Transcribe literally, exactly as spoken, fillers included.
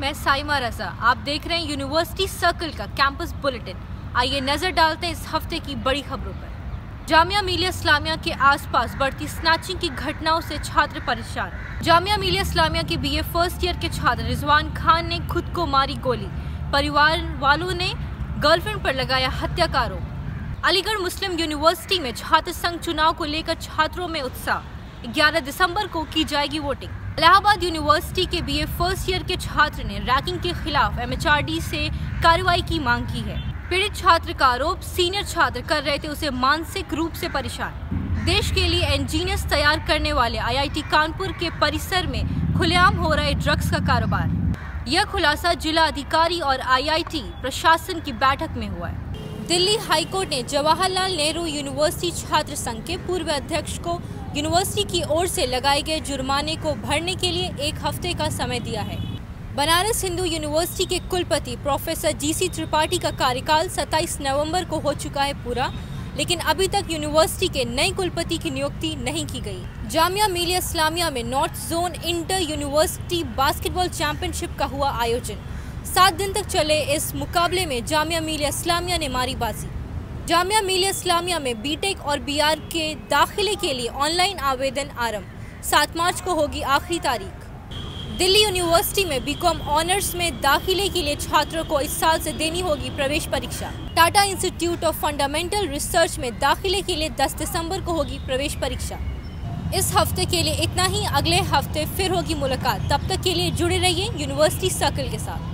मैं साइमा रजा। आप देख रहे हैं यूनिवर्सिटी सर्कल का कैंपस बुलेटिन। आइए नजर डालते हैं इस हफ्ते की बड़ी खबरों पर। जामिया मिलिया इस्लामिया के आसपास बढ़ती स्नैचिंग की घटनाओं से छात्र परेशान। जामिया मिलिया इस्लामिया के बीए फर्स्ट ईयर के छात्र रिजवान खान ने खुद को मारी गोली, परिवार वालों ने गर्लफ्रेंड पर लगाया हत्या का आरोप। अलीगढ़ मुस्लिम यूनिवर्सिटी में छात्र संघ चुनाव को लेकर छात्रों में उत्साह। ग्यारह दिसंबर को की जाएगी वोटिंग। इलाहाबाद यूनिवर्सिटी के बीए फर्स्ट ईयर के छात्र ने रैगिंग के खिलाफ एमएचआरडी से कार्रवाई की मांग की है। पीड़ित छात्र का आरोप, सीनियर छात्र कर रहे थे उसे मानसिक रूप से परेशान। देश के लिए इंजीनियर्स तैयार करने वाले आईआईटी कानपुर के परिसर में खुलेआम हो रहे ड्रग्स का कारोबार। यह खुलासा जिला अधिकारी और आईआईटी प्रशासन की बैठक में हुआ है। दिल्ली हाईकोर्ट ने जवाहरलाल नेहरू यूनिवर्सिटी छात्र संघ के पूर्व अध्यक्ष को यूनिवर्सिटी की ओर से लगाए गए जुर्माने को भरने के लिए एक हफ्ते का समय दिया है। बनारस हिंदू यूनिवर्सिटी के कुलपति प्रोफेसर जीसी त्रिपाठी का कार्यकाल सत्ताईस नवंबर को हो चुका है पूरा, लेकिन अभी तक यूनिवर्सिटी के नए कुलपति की नियुक्ति नहीं की गई। जामिया मिलिया इस्लामिया में north zone inter university basketball championship का हुआ आयोजन। सात दिन तक चले इस मुकाबले में जामिया मिलिया इस्लामिया ने मारी बाजी। जामिया मिलिया इस्लामिया में बीटेक और बीआर के दाखिले के लिए ऑनलाइन आवेदन आरंभ। सात मार्च को होगी आखिरी तारीख। दिल्ली यूनिवर्सिटी में बीकॉम ऑनर्स में दाखिले के लिए छात्रों को इस साल से देनी होगी प्रवेश परीक्षा। Tata institute of fundamental research में दाखिले के लिए दस दिसंबर को होगी प्रवेश परीक्षा। इस हफ्ते के लिए इतना ही। अगले हफ्ते फिर होगी मुलाकात। तब तक के लिए जुड़े रहिए यूनिवर्सिटी सर्कल के साथ।